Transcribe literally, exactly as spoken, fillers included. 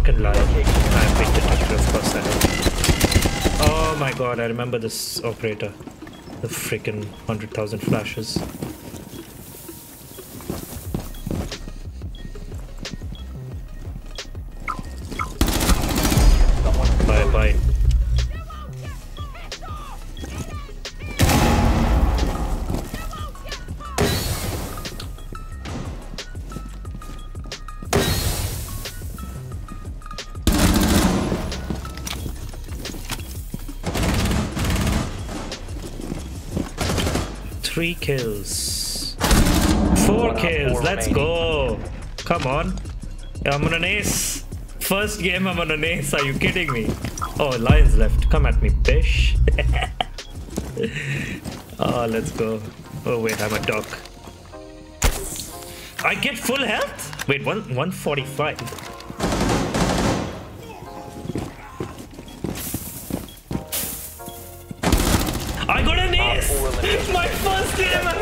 fucking lie. I'm big detector, of course I have. Oh my god, I remember this operator. The freaking one hundred thousand flashes. Bye bye. Three kills. Four kills. Let's go. Come on. I'm on an ace. First game I'm on an ace. Are you kidding me? Oh, Lions left. Come at me, bish. Oh, let's go. Oh, wait. I'm a doc. I get full health? Wait, one, one forty-five. I got an ace! My first game!